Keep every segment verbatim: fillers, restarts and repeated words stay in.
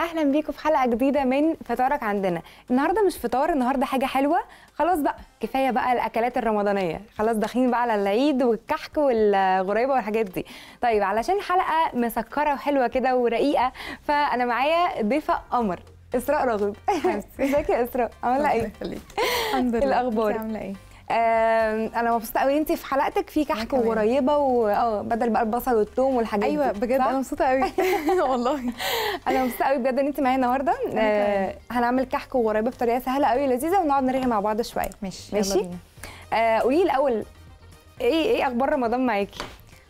اهلا بيكم في حلقه جديده من فطارك عندنا. النهارده مش فطار، النهارده حاجه حلوه. خلاص بقى كفايه بقى الاكلات الرمضانيه، خلاص داخلين بقى على العيد والكحك والغريبه والحاجات دي. طيب علشان الحلقه مسكره وحلوه كده ورقيقه، فانا معايا ضيفه قمر اسراء راغب. ازيك يا اسراء؟ عامله ايه؟ الحمد لله. الاخبار عامله ايه؟ آه انا مبسوطه قوي انت في حلقتك في كحك وغريبه واه بدل بقى البصل والثوم والحاجات ايوه دي. ايوه بجد انا مبسوطه قوي. والله انا مبسوطه قوي بجد ان انت معايا النهارده. آه هنعمل كحك وغريبه بطريقه سهله قوي لذيذه، ونقعد نرغي مع بعض شويه. ماشي ماشي. آه قولي لي الاول، ايه ايه اخبار رمضان معاكي؟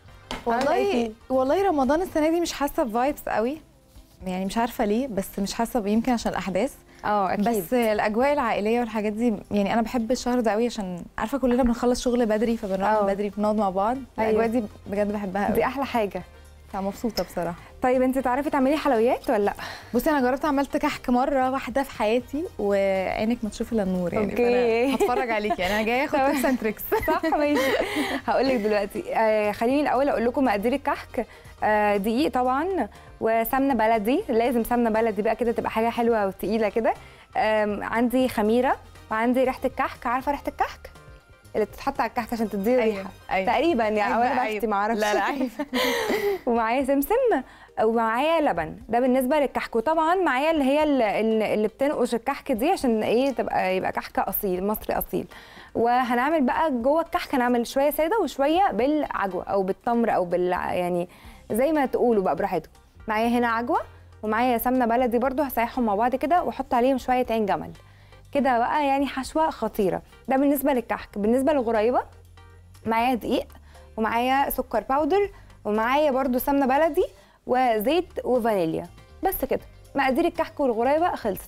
والله والله رمضان السنه دي مش حاسه بفايبس قوي، يعني مش عارفه ليه، بس مش حاسه، يمكن عشان الاحداث. اه اكيد. بس الاجواء العائليه والحاجات دي، يعني انا بحب الشهر ده قوي عشان عارفه كلنا بنخلص شغل بدري، فبنروح بدري بنقعد مع بعض. الاجواء دي بجد بحبها قوي، دي احلى حاجه، فمبسوطه بصراحه. طيب انت تعرفي تعملي حلويات ولا لا؟ بصي انا جربت عملت كحك مره واحده في حياتي، وعينك ما تشوف الا النور يعني. اوكي هتفرج عليكي، انا جايه اخد تيبس اند تريكس. صح ماشي. هقول لك دلوقتي. آه خليني الاول اقول لكم مقادير الكحك. آه دقيق طبعا، وسمنه بلدي، لازم سمنه بلدي بقى كده تبقى حاجه حلوه وتقيله كده. آه عندي خميره، وعندي ريحه الكحك. عارفه ريحه الكحك اللي بتتحط على الكحك عشان تدي ريحه؟ أيوة. أيوة. تقريبا يعني، او انا بفتي ما اعرفش. لا لا عيب. ومعايا سمسم، ومعايا لبن. ده بالنسبه للكحك. وطبعا معايا اللي هي اللي, اللي بتنقش الكحك دي عشان ايه تبقى يبقى كحك اصيل مصري اصيل. وهنعمل بقى جوه الكحك هنعمل شويه ساده وشويه بالعجوه او بالتمر او بال يعني زي ما تقولوا بقى براحتكم. معايا هنا عجوه، ومعايا سمنه بلدي برده هسيحهم مع بعض كده، واحط عليهم شويه عين جمل كده بقى، يعني حشوه خطيره. ده بالنسبه للكحك. بالنسبه للغريبه معايا دقيق، ومعايا سكر باودر، ومعايا برده سمنه بلدي وزيت وفانيليا. بس كده مقادير الكحك والغريبه خلصت.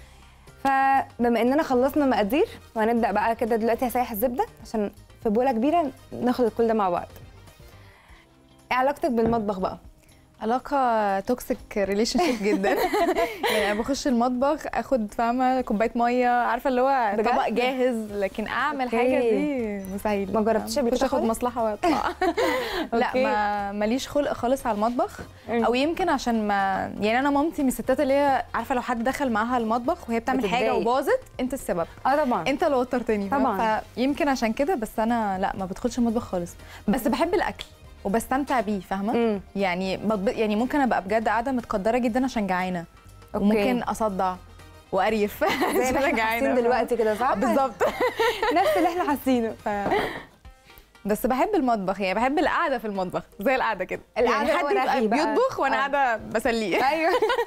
فبما اننا خلصنا مقادير، وهنبدا بقى كده دلوقتي هسيح الزبده عشان في بوله كبيره ناخد كل ده مع بعض. ايه علاقتك بالمطبخ بقى؟ علاقه توكسيك ريليشن شيب جدا. يعني انا بخش المطبخ اخد فاهمه كوبايه ميه، عارفه اللي هو طبق جاهز، لكن اعمل أوكي. حاجه دي مستحيل. ما جربتيش قبل كده اخد مصلحه واطلع. لا ما ماليش خلق خالص على المطبخ. او يمكن عشان ما يعني انا مامتي من الستات اللي هي عارفه لو حد دخل معاها المطبخ وهي بتعمل بتتضايق. حاجه وباظت انت السبب. اه طبعا انت اللي وترتني طبعا. فيمكن عشان كده. بس انا لا ما بدخلش المطبخ خالص، بس بحب الاكل وبستمتع بيه فاهمه. يعني بطب... يعني ممكن ابقى بجد قاعده متقدره جدا عشان جعانه، وممكن اصدع وقريف زي اللي احنا حاسين دلوقتي كده، صح؟ بالظبط. نفس اللي احنا حاسينه. ف... بس بحب المطبخ، يعني بحب القعده في المطبخ زي القعده كده. القعده يعني حد يبقى بيطبخ وانا قاعده بسليه. ايوه.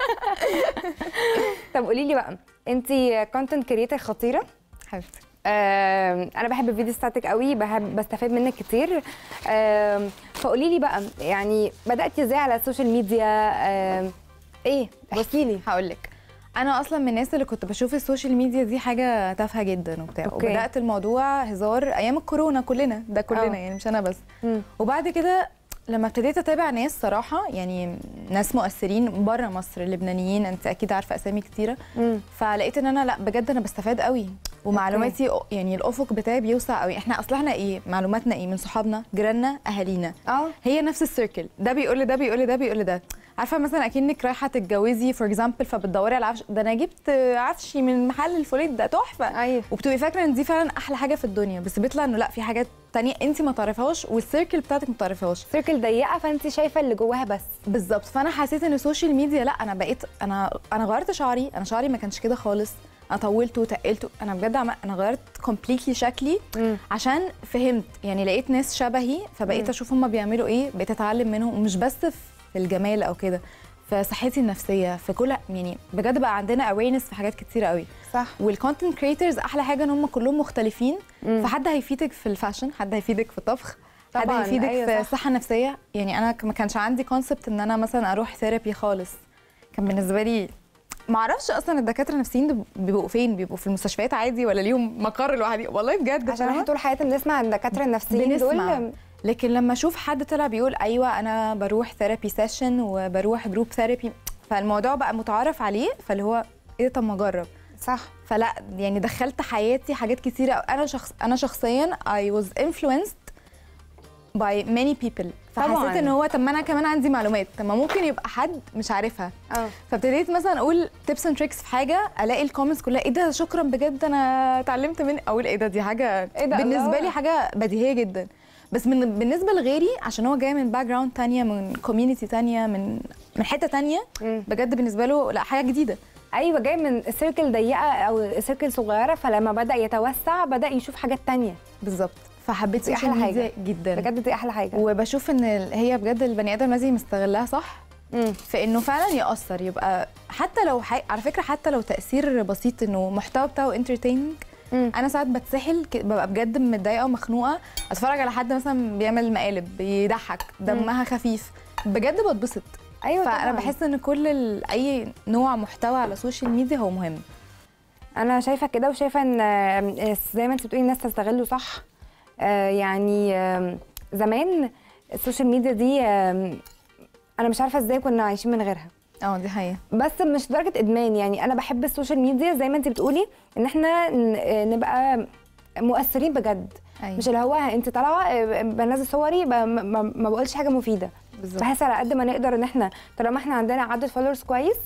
طب قولي لي بقى، انت كونتنت كريتور خطيره حبيبتي. آه انا بحب الفيديوز بتاعتك قوي، بحب بستفاد منك كتير. آه فقولي لي بقى، يعني بداتي ازاي على السوشيال ميديا؟ آه ايه احكي لي. هقول لك، انا اصلا من الناس اللي كنت بشوف السوشيال ميديا دي حاجه تافهه جدا وبتاع. أوكي. وبدات الموضوع هزار ايام الكورونا، كلنا ده كلنا أوه. يعني مش انا بس. م. وبعد كده لما ابتديت اتابع ناس صراحه، يعني ناس مؤثرين بره مصر، لبنانيين، انت اكيد عارفه اسامي كتيره. م. فلقيت ان انا لا بجد انا بستفاد قوي، ومعلوماتي أوكي. يعني الافق بتاعي بيوسع قوي. احنا اصل احنا ايه معلوماتنا ايه؟ من صحابنا، جيراننا، اهالينا. اه هي نفس السيركل، ده بيقول لي ده بيقول لي ده بيقول لي ده. عارفه مثلا اكنك رايحه تتجوزي فور اكزامبل، فبتدوري على عفش، ده انا جبت عفشي من محل الفلاني ده تحفه. ايوه. وبتبقي فاكره ان دي فعلا احلى حاجه في الدنيا، بس بيطلع انه لا، في حاجات تانية انت ما تعرفيهاش، والسيركل بتاعتك ما تعرفيهاش. سيركل ضيقه، فانت شايفه اللي جواها بس. بالظبط. فانا حسيت ان السوشيال ميديا لا، انا بقيت انا انا غيرت شعري. انا شعري ما كانش كده خالص، انا طولته وتقلته. انا بجد عم... انا غيرت كومبليتلي شكلي. م. عشان فهمت، يعني لقيت ناس شبهي، فبقيت م. اشوف هم بيعملوا ايه، بقيت اتعلم منهم. ومش بس في الجمال او كده، في صحتي النفسيه، في كل، يعني بجد بقى عندنا اويرنس في حاجات كتيره قوي. صح. والكونتنت كريتورز احلى حاجه ان هم كلهم مختلفين. م. فحد هيفيدك في الفاشن، حد هيفيدك في الطبخ، حد هيفيدك أيوة في الصحه النفسيه. يعني انا ما كانش عندي كونسبت ان انا مثلا اروح ثيرابي خالص. كان بالنسبه لي ما اعرفش اصلا الدكاتره النفسيين بيبقوا فين، بيبقوا في المستشفيات عادي ولا ليهم مقر لوحدي؟ والله بجد عشان احنا طول حياتنا بنسمع عن الدكاتره النفسيين دول. لكن لما اشوف حد طلع بيقول ايوه انا بروح ثيرابي سيشن وبروح جروب ثيرابي، فالموضوع بقى متعارف عليه، فاللي هو ايه، طب ما اجرب. صح. فلا يعني دخلت حياتي حاجات كتيره. انا شخص انا شخصيا I was influenced by many people. فحسيت ان هو طب ما انا كمان عندي معلومات، طب ما ممكن يبقى حد مش عارفها. اه فابتديت مثلا اقول تيبس اند تريكس في حاجه، الاقي الكومنتس كلها ايه ده شكرا بجد انا اتعلمت من، اقول ايه ده دي حاجه إيه ده بالنسبه الله. لي حاجه بديهيه جدا. بس من بالنسبه لغيري عشان هو جاي من باك جراوند ثانيه، من كوميونتي ثانيه، من من حته ثانيه، بجد بالنسبه له لا حاجه جديده. ايوه جاي من سيركل ضيقه او سيركل صغيره، فلما بدا يتوسع بدا يشوف حاجات تانية. بالظبط. فحبيت دي السوشيال أحلى ميديا حاجة. جدا بجد دي احلى حاجه. وبشوف ان هي بجد البني ادم لازم يستغلها صح، مم. في انه فعلا يأثر، يبقى حتى لو حي... على فكره حتى لو تأثير بسيط، انه محتوى بتاعه انترتيننج. انا ساعات بتسحل ك- ببقى بجد متضايقه ومخنوقه، اتفرج على حد مثلا بيعمل مقالب بيضحك دمها خفيف، بجد بتبسط. ايوه فانا طبعاً. بحس ان كل ال... اي نوع محتوى على السوشيال ميديا هو مهم. انا شايفه كده، وشايفه ان آه، زي ما انت بتقولي الناس تستغله صح. آه، يعني آه، زمان السوشيال ميديا دي آه، انا مش عارفه ازاي كنا عايشين من غيرها. اه دي حقيقه. بس مش درجه ادمان، يعني انا بحب السوشيال ميديا زي ما انت بتقولي ان احنا ن- نبقى مؤثرين بجد. أيوة. مش اللي هو انت طالعه آه، بنزل صوري ب- ما ما بقولش حاجه مفيده. بالظبط. بحس على قد ما نقدر ان احنا طالما احنا عندنا عدد فولورز كويس،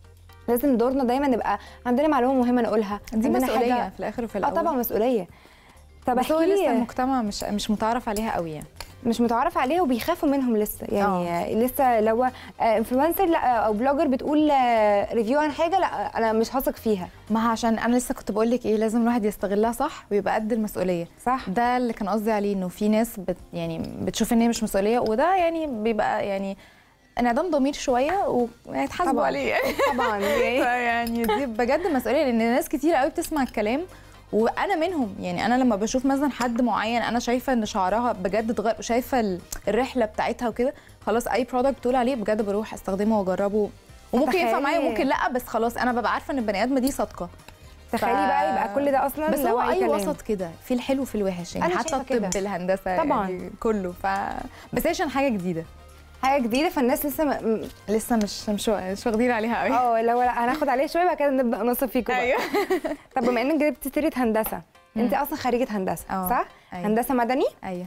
لازم دورنا دايما نبقى عندنا معلومه مهمه نقولها. دي عندنا مسؤوليه حاجة- في الاخر وفي اه الاول. طبعا مسؤوليه. طب بس هو احكي لسه لي، المجتمع مش مش متعرف عليها قوي يعني. مش متعرف عليه وبيخافوا منهم لسه، يعني آه. لسه لو انفلونسر لا او بلوجر بتقول ريفيو عن حاجه، لا انا مش هثق فيها. ما عشان انا لسه كنت بقول لك ايه، لازم الواحد يستغلها صح ويبقى قد المسؤوليه. صح. ده اللي كان قصدي عليه، انه في ناس بت يعني بتشوف ان هي مش مسؤوليه، وده يعني بيبقى يعني انعدام ضمير شويه ويتحاسبوا طبعاً. عليه يعني. طبعا يعني دي بجد مسؤوليه، لان ناس كتير قوي بتسمع الكلام وانا منهم. يعني انا لما بشوف مثلا حد معين انا شايفه ان شعرها بجد اتغير وشايفه ال- الرحله بتاعتها وكده، خلاص اي برودكت تقول عليه بجد بروح استخدمه واجربه، وممكن ينفع تخيلي- معايا وممكن لا، بس خلاص انا ببقى عارفه ان البني ادمه دي صادقه. تخيلي بقى يبقى كل ده اصلا بس لو هو اي كلام. وسط كده، في الحلو وفي الوحش يعني، أنا حتى شايفة كده. الطب الهندسه طبعاً. يعني كله ف بس هي عشان حاجه جديده حاجه جديده، فالناس لسه م... لسه مش مش مش واخدين عليها قوي. اه لو لا هناخد عليه شويه بعد كده نبدا نصف فيكم بقى. ايوه. طب بما انك جبتي سيره هندسه، انت اصلا خريجه هندسه أه. صح؟ أيوة. هندسه مدني. ايوه.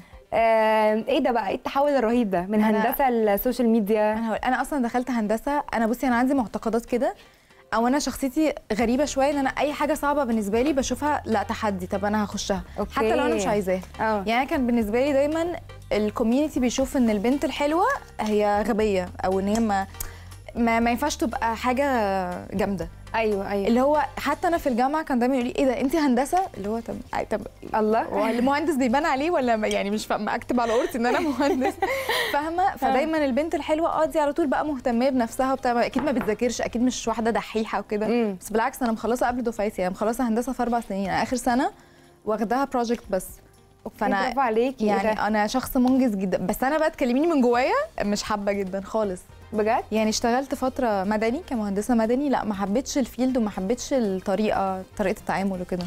آه، ايه ده بقى، ايه التحول الرهيب ده من أنا- هندسه للسوشيال ميديا؟ انا هقول انا اصلا دخلت هندسه، انا بصي انا عندي معتقدات كده، او انا شخصيتي غريبه شويه، ان انا اي حاجه صعبه بالنسبه لي بشوفها لا تحدي، طب انا هخشها أوكي. حتى لو انا مش عايزاها. اه يعني أنا كان بالنسبه لي دايما الكوميونتي بيشوف ان البنت الحلوه هي غبيه، او ان هي ما ما, ما ينفعش تبقى حاجه جامده. ايوه ايوه اللي هو حتى انا في الجامعه كان دايما يقول لي ايه ده انت هندسه، اللي هو طب أي- طب الله. هو المهندس بيبان عليه ولا ما- يعني مش فاهمه اكتب على قرطي ان انا مهندس. فاهمه؟ فدايما البنت الحلوه اه دي على طول بقى مهتميه بنفسها وبتاع، اكيد ما بتذاكرش، اكيد مش واحده دحيحه وكده. مم. بس بالعكس انا مخلصه قبل دفعتي، انا مخلصه هندسه في اربع سنين، انا اخر سنه واخداها بروجكت بس. فانا برافو عليكي. إيه يعني ده؟ انا شخص منجز جدا، بس انا بقى تكلميني من جوايا مش حابه جدا خالص. بجد؟ يعني اشتغلت فتره مدني كمهندسه مدني، لا ما حبيتش الفيلد وما حبيتش الطريقه طريقه التعامل وكده.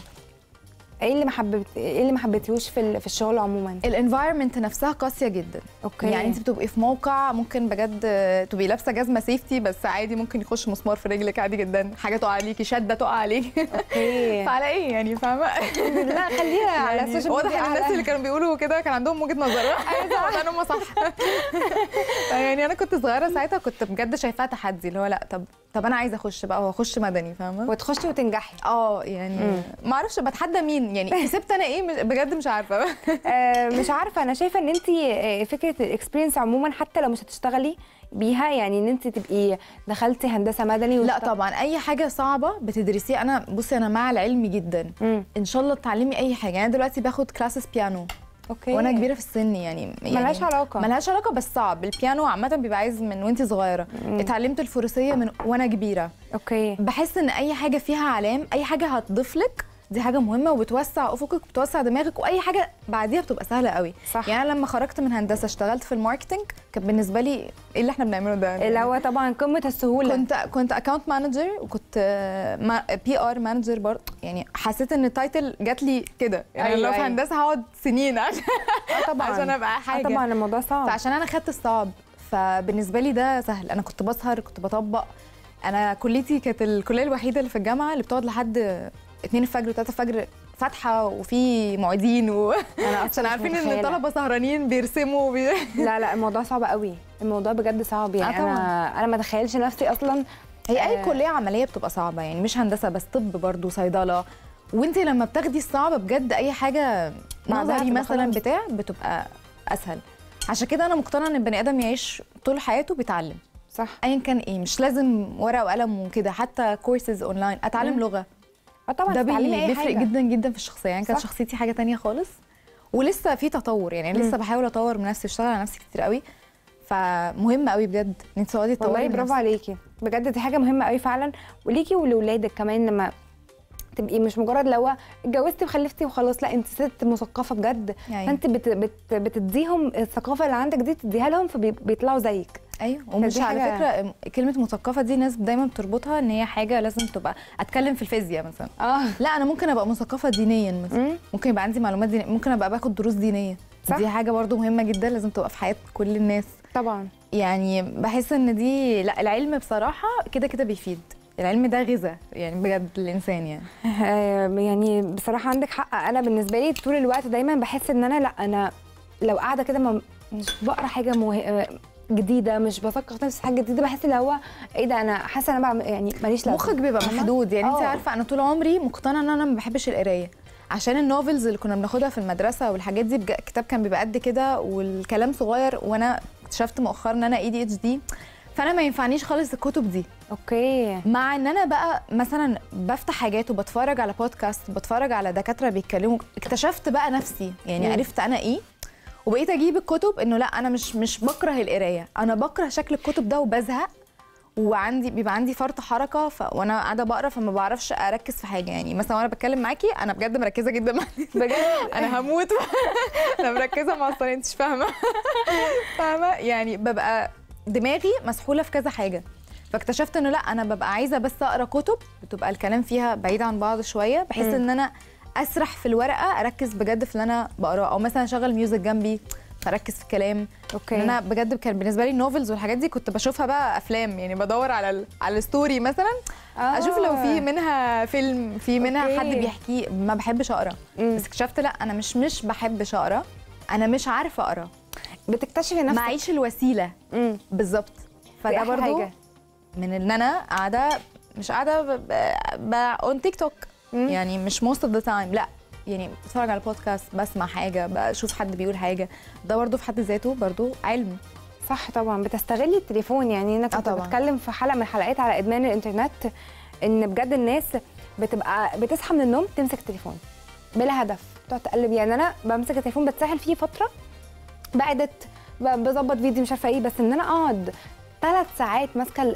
ايه اللي ما حبيت ايه اللي ما حبيتيهوش في ال- في الشغل عموما؟ الانفايرمنت نفسها قاسيه جدا. اوكي. يعني انت بتبقي في موقع ممكن بجد تبقي لابسه جزمه سيفتي، بس عادي ممكن يخش مسمار في رجلك عادي جدا، حاجه تقع عليكي، شده تقع عليكي. اوكي. فعلى ايه يعني، فاهمه؟ لا خلينا على يعني السوشيال ميديا. واضح ان الناس على- اللي كانوا بيقولوا كده كان عندهم وجهه نظر. ايوه هم صح. يعني انا كنت صغيره ساعتها، كنت بجد شايفاها تحدي، اللي هو لا طب طب انا عايزه اخش بقى واخش مدني، فاهمه؟ وتخشي وتنجحي. اه يعني مم. ما اعرفش بتحدى مين، يعني كسبت انا ايه مش- بجد مش عارفه. آه، مش عارفه، انا شايفه ان انت فكره الاكسبيرينس عموما حتى لو مش هتشتغلي بيها، يعني ان انت تبقي دخلتي هندسه مدني لا واشت- طبعا اي حاجه صعبه بتدرسيها، انا بصي انا مع العلم جدا. مم. ان شاء الله تتعلمي اي حاجه، يعني انا دلوقتي باخد كلاسز بيانو اوكي. وانا كبيره في السن، يعني ملهاش يعني علاقة. ملهاش علاقه، بس صعب. البيانو عامه بيبقى عايز من وانت صغيره. اتعلمت الفروسيه من وانا كبيره. اوكي. بحس ان اي حاجه فيها علام، اي حاجه هتضيف لك دي حاجه مهمه وبتوسع افقك وبتوسع دماغك، واي حاجه بعديها بتبقى سهله قوي. صح. يعني أنا لما خرجت من هندسه اشتغلت في الماركتنج، كان بالنسبه لي ايه اللي احنا بنعمله ده؟ اللي هو طبعا قمه السهوله. كنت كنت اكونت مانجر، وكنت بي ار مانجر برضه، يعني حسيت ان التايتل جات لي كده، يعني أيوة لو في أيوة. هندسه هقعد سنين عشان آه طبعا عشان ابقى آه حاجه. طبعا الموضوع صعب. فعشان انا خدت الصعب، فبالنسبه لي ده سهل. انا كنت بسهر، كنت بطبق. انا كليتي كانت الكليه الوحيده اللي في الجامعه اللي بتقعد لحد اتنين الفجر و3 الفجر فاتحه وفي معيدين و... انا عشان عارفين ان الطلبه سهرانين بيرسموا وبي... لا لا الموضوع صعب قوي، الموضوع بجد صعب يعني. آه انا انا ما اتخيلش نفسي اصلا. هي اي آه كليه عمليه بتبقى صعبه يعني، مش هندسه بس، طب برضو صيدله، وانت لما بتاخدي الصعب بجد اي حاجه نظري مثلا بتاع بتبقى اسهل. عشان كده انا مقتنعه ان البني ادم يعيش طول حياته بيتعلم، صح، ايا كان ايه، مش لازم ورقه وقلم وكده، حتى كورسز اونلاين، اتعلم مم. لغه. اه طبعا ده بيفرق جدا جدا في الشخصيه يعني. كانت شخصيتي حاجه تانية خالص، ولسه في تطور يعني. انا لسه بحاول اطور من نفسي، اشتغل على نفسي كتير قوي، فمهم قوي بجد ان انت تقعدي تطوري. والله برافو عليكي بجد، دي حاجه مهمه قوي فعلا، وليكي ولولادك كمان، لما تبقي مش مجرد لو اتجوزتي وخلفتي وخلاص، لا انت ست مثقفه بجد يعني. فانت بت بت بتديهم الثقافه اللي عندك دي، تديها لهم فبيطلعوا زيك. ايوه، ومش على فكره كلمه مثقفه دي ناس دايما بتربطها ان هي حاجه لازم تبقى اتكلم في الفيزياء مثلا. اه لا انا ممكن ابقى مثقفه دينيا مثلا، مم. ممكن يبقى عندي معلومات دينية، ممكن ابقى باخد دروس دينيه. صح. دي حاجه برضو مهمه جدا لازم تبقى في حياه كل الناس طبعا. يعني بحس ان دي، لا العلم بصراحه كده كده بيفيد، العلم ده غذاء يعني بجد الانسان يعني. يعني بصراحه عندك حق. انا بالنسبه لي طول الوقت دايما بحس ان انا، لا انا لو قاعده كده مش بقرا حاجه مه... جديده، مش بثقف نفسي في حاجه جديده، بحس اللي هو ايه ده، انا حاسه انا بعمل يعني ماليش لازمه. مخك بيبقى محدود يعني. انت عارفه انا طول عمري مقتنعه ان انا ما بحبش القرايه، عشان النوفلز اللي كنا بناخدها في المدرسه والحاجات دي، الكتاب كان بيبقى قد كده والكلام صغير، وانا اكتشفت مؤخرا ان انا اي دي اتش دي، فانا ما ينفعنيش خالص الكتب دي. اوكي. مع ان انا بقى مثلا بفتح حاجات وبتفرج على بودكاست، بتفرج على دكاتره بيتكلموا، اكتشفت بقى نفسي يعني. مم. عرفت انا ايه، وبقيت اجيب الكتب انه لا انا مش مش بكره القرايه، انا بكره شكل الكتب ده وبزهق، وعندي بيبقى عندي فرط حركه ف... وانا قاعده بقرا فما بعرفش اركز في حاجه يعني. مثلا وانا بتكلم معاكي انا بجد مركزه جدا بجد انا هموت انا مركزه مع الصلاه، انت مش فاهمه فاهمه يعني. ببقى دماغي مسحوله في كذا حاجه، فاكتشفت انه لا انا ببقى عايزه بس اقرا كتب بتبقى الكلام فيها بعيد عن بعض شويه، بحيث ان انا اسرح في الورقه، اركز بجد في اللي انا بقراه، او مثلا اشغل ميوزك جنبي فركز في الكلام. اوكي. انا بجد كان بالنسبه لي النوفلز والحاجات دي كنت بشوفها بقى افلام يعني، بدور على ال... على الستوري مثلا. آه. اشوف لو في منها فيلم، في منها أوكي. حد بيحكي. ما بحبش اقرا، بس اكتشفت لا انا مش مش بحبش اقرا، انا مش عارفه اقرا. بتكتشفي نفسك، معيش الوسيله بالظبط. فده برضو حاجة. من ان انا قاعده مش قاعده اون تيك توك يعني، مش موست اوف ذا تايم، لا يعني بتفرج على بودكاست، بسمع حاجه، بشوف حد بيقول حاجه، ده برضو في حد ذاته برضو علم. صح طبعا. بتستغلي التليفون يعني. انا كنت بتكلم في حلقه من الحلقات على ادمان الانترنت، ان بجد الناس بتبقى بتصحى من النوم تمسك التليفون بلا هدف، تقعد تقلب. يعني انا بمسك التليفون بتسهل فيه فتره، بعدت بظبط فيديو مش عارفه ايه، بس ان انا اقعد ثلاث ساعات ماسكه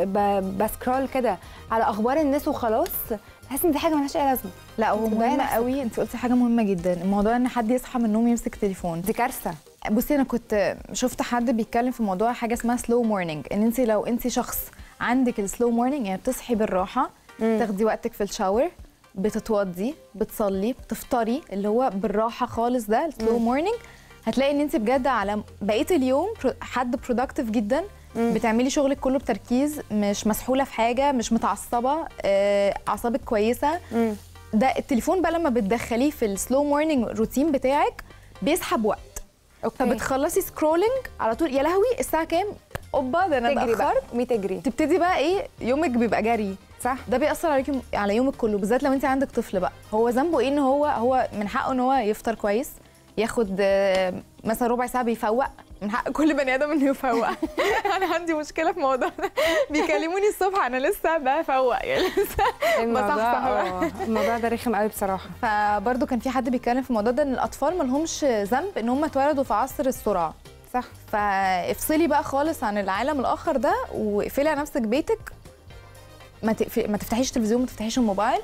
بسكرول كده على اخبار الناس وخلاص، بحس ان دي حاجه مالهاش اي لازمه. لا هو مهم قوي، انت قلتي حاجه مهمه جدا، الموضوع ان حد يصحى من النوم يمسك تليفون، دي كارثه. بصي انا كنت شفت حد بيتكلم في موضوع حاجه اسمها سلو مورنينج، ان انت لو انت شخص عندك السلو مورنينج يعني بتصحي بالراحه، مم. تاخدي وقتك في الشاور، بتتوضي، بتصلي، بتفطري، اللي هو بالراحه خالص، ده السلو مورنينج، هتلاقي ان انت بجد على بقيه اليوم حد برودكتيف جدا. مم. بتعملي شغلك كله بتركيز، مش مسحوله في حاجه، مش متعصبه، آه، اعصابك كويسه. مم. ده التليفون بقى لما بتدخليه في السلو مورنينج روتين بتاعك بيسحب وقت. أوكي. فبتخلصي سكرولينج على طول، يا لهوي الساعه كام، اوبا ده انا اتاخرت، تجري تبتدي بقى ايه، يومك بيبقى جري. صح. ده بيأثر عليكي على يومك كله، بالذات لو انت عندك طفل بقى. هو ذنبه ايه ان هو هو من حقه ان هو يفطر كويس، ياخد مثلا ربع ساعه بيفوق، من حق كل بني ادم انه يفوق. انا عندي مشكله في الموضوع ده، بيكلموني الصبح انا لسه بفوق يعني، لسه بصحصح. الموضوع ده رخم قوي بصراحه. فبرضه كان في حد بيتكلم في الموضوع ده، ان الاطفال ما لهمش ذنب ان هم اتولدوا في عصر السرعه. صح. فافصلي بقى خالص عن العالم الاخر ده، واقفلي على نفسك بيتك، ما ما تفتحيش تلفزيون، ما تفتحيش الموبايل،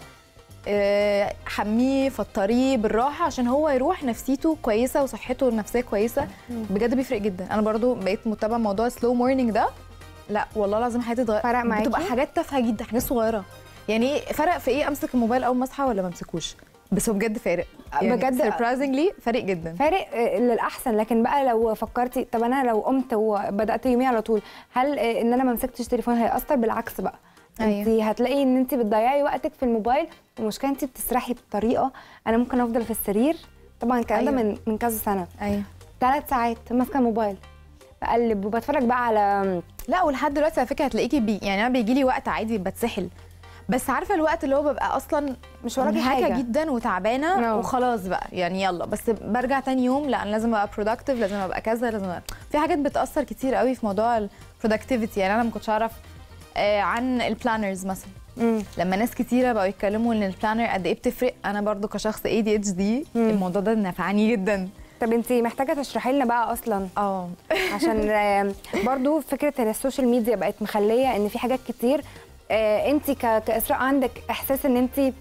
حميه، فطريه بالراحه، عشان هو يروح نفسيته كويسه وصحته النفسيه كويسه. بجد بيفرق جدا. انا برضو بقيت متابعه موضوع سلو مورنينج ده، لا والله العظيم حياتي اتغيرت. فرق معاكي؟ بتبقى حاجات تافهه جدا، حاجات صغيره يعني. فرق في ايه امسك الموبايل اول ما اصحى ولا ما امسكوش؟ بس هو بجد فارق يعني، بجد سربرايزنجلي فارق جدا، فارق للاحسن. لكن بقى لو فكرتي طب انا لو قمت وبدات يومي على طول، هل ان انا ما مسكتش تليفون هيأثر؟ بالعكس بقى، انت هتلاقي ان انت بتضيعي وقتك في الموبايل، والمشكله انت بتسرحي بطريقه. انا ممكن افضل في السرير، طبعا الكلام ده من من كذا سنه، ايوه ثلاث ساعات ماسكه الموبايل بقلب وبتفرج بقى على، لا ولحد دلوقتي على فكره هتلاقيكي بي يعني انا بيجي لي وقت عادي بتسحل، بس عارفه الوقت اللي هو ببقى اصلا مش وراكي حاجه جدا وتعبانه no. وخلاص بقى يعني يلا، بس برجع تاني يوم لا انا لازم ابقى برودكتيف، لازم ابقى كذا، لازم أبقى. في حاجات بتاثر كتير قوي في موضوع البرودكتيفيتي. يعني انا ما كنتش اعرف آه عن البلانرز مثلا. مم. لما ناس كتيره بقوا يتكلموا ان البلانر قد ايه بتفرق، انا برضو كشخص اي دي اتش دي الموضوع ده نفعني جدا. طب انت محتاجه تشرحي لنا بقى اصلا اه عشان برضو فكره ان السوشيال ميديا بقت مخليه ان في حاجات كتير انت كاسراء عندك احساس ان انت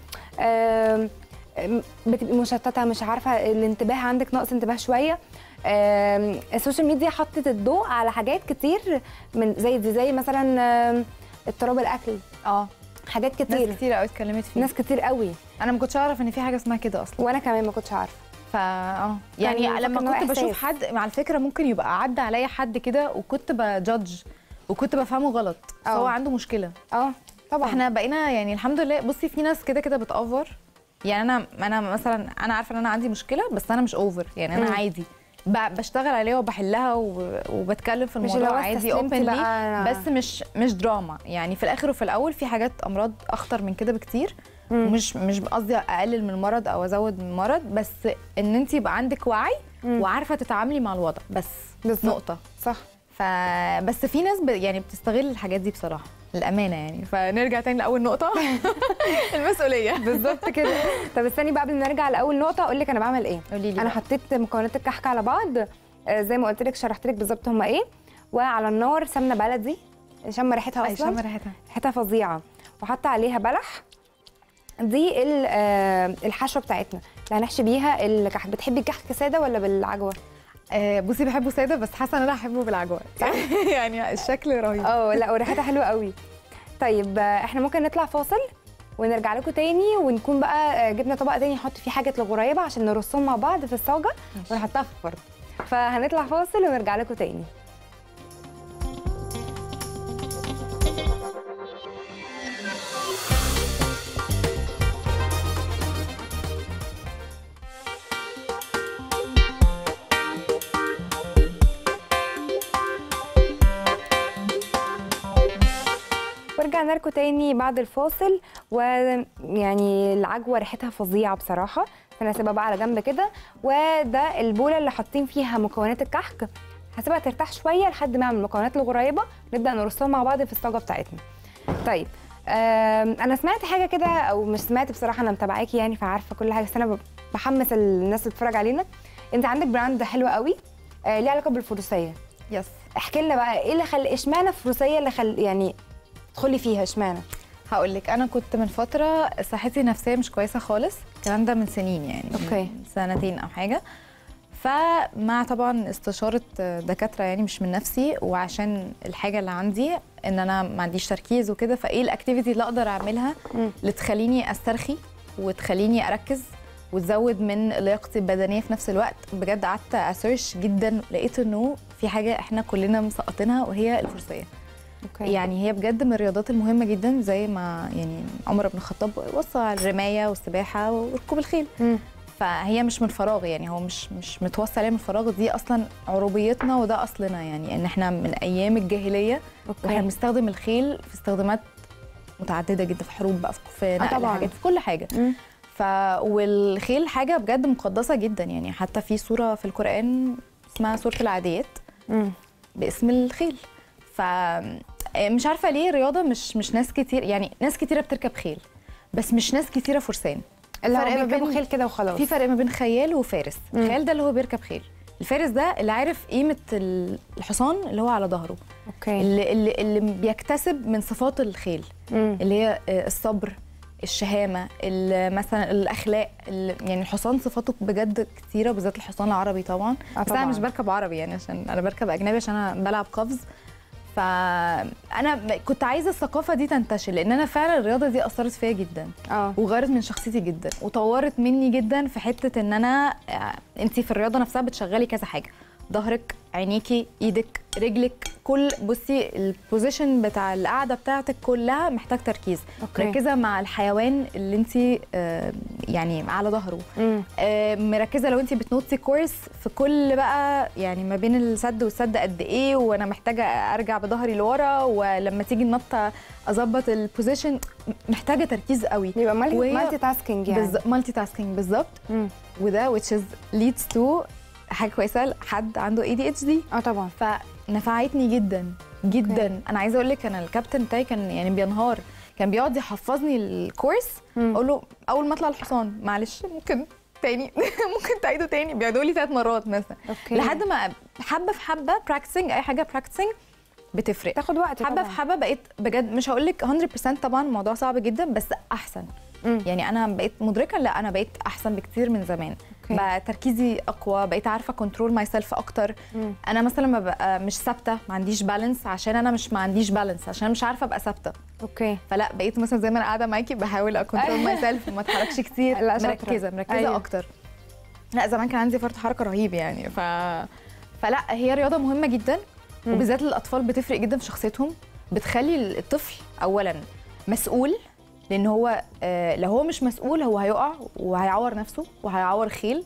بتبقي مشتته، مش عارفه الانتباه عندك ناقص انتباه شويه. السوشيال ميديا حطت الضوء على حاجات كتير من زي دي، زي مثلا اضطراب الاكل. اه حاجات كتير ناس كتير قوي اتكلمت فيه، ناس كتير قوي. انا ما كنتش اعرف ان في حاجه اسمها كده اصلا، وانا كمان ما كنتش عارفه. فا اه يعني لما كنت بشوف حد مع الفكره ممكن يبقى عدى عليا حد كده وكنت بجادج وكنت بفهمه غلط، هو عنده مشكله. اه طبعا احنا بقينا يعني الحمد لله. بصي في ناس كده كده بتأوفر، يعني انا انا مثلا انا عارفه ان انا عندي مشكله بس انا مش اوفر، يعني انا م. عادي بشتغل عليها وبحلها وبتكلم في الموضوع عادي اوبنلي، بس مش مش دراما. يعني في الاخر وفي الاول في حاجات امراض اخطر من كده بكتير، مم. ومش مش قصدي اقلل من المرض او ازود من المرض، بس ان انت يبقى عندك وعي مم. وعارفه تتعاملي مع الوضع بس بالزبط. نقطه صح. فبس في ناس ب... يعني بتستغل الحاجات دي بصراحه الامانه يعني. فنرجع تاني لاول نقطه المسؤوليه بالظبط كده. طب استني بقى قبل ما نرجع لاول نقطه اقول لك انا بعمل ايه. قولي لي. انا حطيت مكونات الكحك على بعض زي ما قلت لك، شرحت لك بالظبط هم ايه، وعلى النار سمنه بلدي شم ريحتها اصلا، شم ريحتها ريحتها فظيعه، وحاطه عليها بلح. دي الحشوه بتاعتنا اللي هنحشي بيها الكحك. بتحبي الكحك ساده ولا بالعجوه؟ آه بصي بحبه ساده، بس حاسه ان انا هحبه بالعجوه يعني الشكل رهيب. اه لا وريحتها حلوه قوي. طيب احنا ممكن نطلع فاصل ونرجع لكم تاني، ونكون بقى جبنا طبق تاني نحط فيه حاجه الغريبه عشان نرصهم مع بعض في الصاجه ونحطها في الفرن. فهنطلع فاصل ونرجع لكم تاني. ورجعنا لكم تاني بعد الفاصل، ويعني العجوه ريحتها فظيعه بصراحه، فانا هسيبها بقى على جنب كده. وده البوله اللي حاطين فيها مكونات الكحك، هسيبها ترتاح شويه لحد ما اعمل المكونات الغريبه نبدا نرصهم مع بعض في الصاجه بتاعتنا. طيب انا سمعت حاجه كده، او مش سمعت بصراحه، انا متابعاكي يعني فعارفه كل حاجه، بس انا بحمس الناس اللي بتتفرج علينا. انت عندك براند حلو قوي آه ليه علاقه بالفروسيه. يس. احكي لنا بقى ايه اللي خلى، اشمعنى الفروسيه اللي خل يعني تدخلي فيها، اشمعنى؟ هقول لك. انا كنت من فتره صحتي النفسيه مش كويسه خالص، الكلام ده من سنين يعني. اوكي. من سنتين او حاجه. فمع طبعا استشاره دكاتره يعني مش من نفسي، وعشان الحاجه اللي عندي ان انا ما عنديش تركيز وكده، فايه الاكتيفيتي اللي اقدر اعملها م. اللي تخليني استرخي وتخليني اركز وتزود من لياقتي البدنيه في نفس الوقت. بجد قعدت اسيرش جدا، لقيت انه في حاجه احنا كلنا مسقطينها وهي الفروسيه. أوكي. يعني هي بجد من الرياضات المهمه جدا، زي ما يعني عمر بن الخطاب وصى الرمايه والسباحه وركوب الخيل. م. فهي مش من فراغ، يعني هو مش مش متوصى عليها من فراغ، دي اصلا عروبيتنا وده اصلنا، يعني ان احنا من ايام الجاهليه واحنا بنستخدم الخيل في استخدامات متعدده جدا، في حروب بقى، في نقل حاجات، في كل حاجه. م. ف والخيل حاجه بجد مقدسه جدا، يعني حتى في سوره في القران اسمها سوره العاديات م. باسم الخيل. ف مش عارفه ليه الرياضه مش مش ناس كتير، يعني ناس كتيره بتركب خيل بس مش ناس كتيره فرسان. الفرق ما بين خيل كده وخلاص. في فرق ما بين خيال وفارس. مم. الخيال ده اللي هو بيركب خيل، الفارس ده اللي عارف قيمه الحصان اللي هو على ظهره. اوكي. اللي, اللي اللي بيكتسب من صفات الخيل. مم. اللي هي الصبر، الشهامه، مثلا الاخلاق. يعني الحصان صفاته بجد كتيره، بالذات الحصان العربي طبعا. آه بس انا مش بركب عربي يعني، عشان انا بركب اجنبي عشان انا بلعب قفز. فانا كنت عايزه الثقافه دي تنتشر، لان انا فعلا الرياضه دي اثرت فيا جدا. اه وغيرت من شخصيتي جدا وطورت مني جدا، في حته ان انا انت في الرياضه نفسها بتشغلي كذا حاجه، ظهرك، عينيكي، ايدك، رجلك، كل بصي البوزيشن بتاع القعده بتاعتك كلها محتاج تركيز. أوكي. مركزه مع الحيوان اللي انت آه يعني على ظهره، آه مركزه لو انت بتنطي كورس في كل بقى يعني ما بين السد والسد قد ايه، وانا محتاجه ارجع بظهري لورا، ولما تيجي النطه اظبط البوزيشن، محتاجه تركيز قوي. يبقى مالتي تاسكينج يعني. بالظبط، مالتي تاسكينج بالظبط. وده which is leads to حاجه كويسه لحد عنده إيه دي إتش دي. اه طبعا. فنفعتني جدا جدا. okay. انا عايزه اقول لك انا الكابتن بتاعي كان يعني بينهار، كان بيقعد يحفظني الكورس، اقول له اول ما اطلع الحصان معلش ممكن تاني ممكن تعيده تاني، بيقعدوا لي ثلاث مرات مثلا. okay. لحد ما حبه في حبه براكتسنج، اي حاجه براكتسنج بتفرق، تاخد وقت حبه في حبه. بقيت بجد مش هقول لك مية بالمية طبعا، الموضوع صعب جدا بس احسن. مم. يعني انا بقيت مدركه لا انا بقيت احسن بكتير من زمان. بقى تركيزي اقوى، بقيت عارفه كنترول ماي سيلف اكتر. مم. انا مثلا ما بقى مش ثابته، ما عنديش بالانس، عشان انا مش ما عنديش بالانس عشان مش عارفه ابقى ثابته. اوكي. فلا بقيت مثلا زي ما انا قاعده معاكي بحاول اكنترول ماي سيلف، ما اتحركش كتير، مركزه مركزه أيوه. اكتر. لا زمان كان عندي فرط حركه رهيب يعني. ف فلا هي رياضه مهمه جدا، وبالذات للاطفال بتفرق جدا في شخصيتهم. بتخلي الطفل اولا مسؤول، لان هو آه لو هو مش مسؤول هو هيقع وهيعور نفسه وهيعور خيل.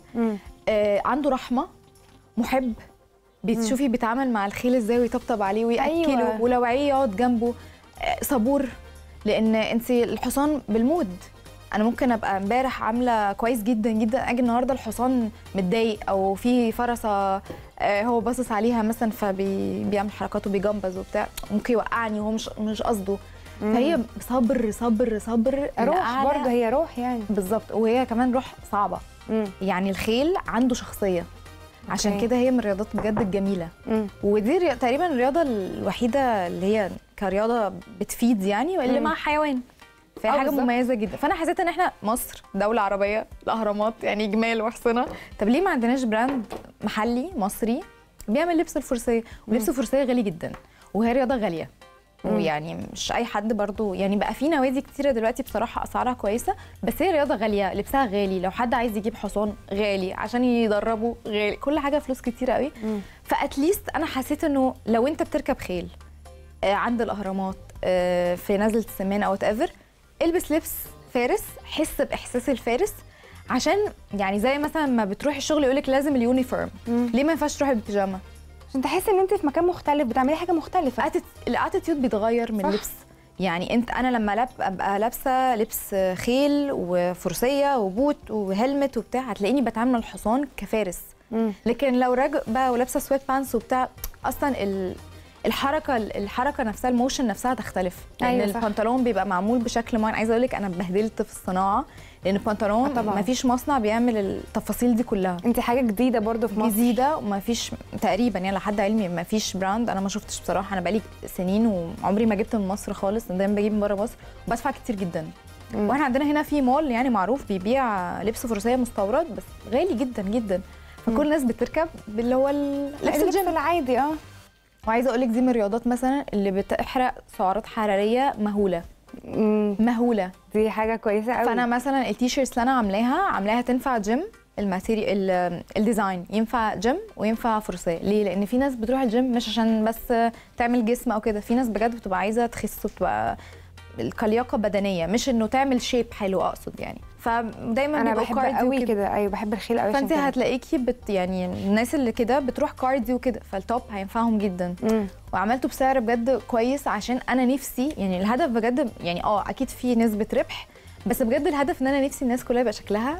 آه عنده رحمه، محب، بتشوفي بيتعامل مع الخيل ازاي ويطبطب عليه وياكله. أيوة. ولو عيه يقعد جنبه. آه صبور، لان انت الحصان بالمود. انا ممكن ابقى امبارح عامله كويس جدا جدا، اجي النهارده الحصان متضايق او في فرسه آه هو باصص عليها مثلا فبيعمل حركاته بيجمبز وبتاع، ممكن يوقعني وهو مش مش قصده. فهي صبر صبر صبر، روح برضه، هي روح يعني. بالظبط، وهي كمان روح صعبه. مم. يعني الخيل عنده شخصيه، عشان كده هي من الرياضات بجد الجميله. مم. ودي ري... تقريبا الرياضه الوحيده اللي هي كرياضه بتفيد يعني، واللي مع حيوان، فهي حاجه بالزبط. مميزه جدا. فانا حسيت ان احنا مصر دوله عربيه، الاهرامات يعني جمال وحصنه، طب ليه ما عندناش براند محلي مصري بيعمل لبس الفروسيه؟ ولبس الفروسيه غالي جدا، وهي رياضه غاليه. ويعني مش اي حد برضو يعني، بقى في نوادي كتيره دلوقتي بصراحه اسعارها كويسه، بس هي رياضه غاليه، لبسها غالي، لو حد عايز يجيب حصان غالي عشان يدربه غالي، كل حاجه فلوس كتيره قوي. فاتليست انا حسيت انه لو انت بتركب خيل آه عند الاهرامات آه في نزله السمان او وات ايفر، البس لبس فارس، حس باحساس الفارس، عشان يعني زي مثلا ما بتروحي الشغل يقولك لازم اليونيفورم، ليه ما ينفعش تروحي بالبيجامه؟ عشان تحسي ان انت في مكان مختلف، بتعملي حاجه مختلفه. الاتيتيود بيتغير من اللبس. يعني انت انا لما لب ابقى لابسه لبس خيل وفروسيه وبوت وهلمت وبتاع، هتلاقيني بتعامل مع الحصان كفارس. مم. لكن لو راكبه ولابسه سويت بانس وبتاع، اصلا ال الحركه الحركه نفسها، الموشن نفسها تختلف. لان أيوة البنطلون بيبقى معمول بشكل معين. عايزه اقول لك انا اتبهدلت في الصناعه، لان البنطلون ما فيش مصنع بيعمل التفاصيل دي كلها. انت حاجه جديده برضو في مصر. جديده، وما فيش تقريبا يعني لحد علمي ما فيش براند، انا ما شفتش بصراحه. انا بقالي سنين وعمري ما جبت من مصر خالص، دايما بجيب من بره مصر وبدفع كتير جدا. مم. واحنا عندنا هنا في مول يعني معروف بيبيع لبس فروسيه مستورد بس غالي جدا جدا، فكل الناس بتركب اللي هو اللبس الجيم العادي. اه وعايزه اقول لك دي من الرياضات مثلا اللي بتحرق سعرات حراريه مهوله. مم. مهوله، دي حاجه كويسه قوي. فانا مثلا التيشيرتس اللي انا عاملاها عاملاها تنفع جيم، الماتيريال الديزاين ينفع جيم وينفع فروسيه. ليه؟ لان في ناس بتروح الجيم مش عشان بس تعمل جسم او كده، في ناس بجد بتبقى عايزه تخس وتبقى كلياقه بدنيه، مش انه تعمل شيب حلو اقصد يعني. فدايما انا بحب قوي كده. ايوه بحب الخيل قوي. فانت هتلاقيكي بت يعني الناس اللي كده بتروح كارديو كده، فالتوب هينفعهم جدا. مم. وعملته بسعر بجد كويس، عشان انا نفسي يعني الهدف بجد يعني اه اكيد في نسبه ربح، بس بجد الهدف ان انا نفسي الناس كلها يبقى شكلها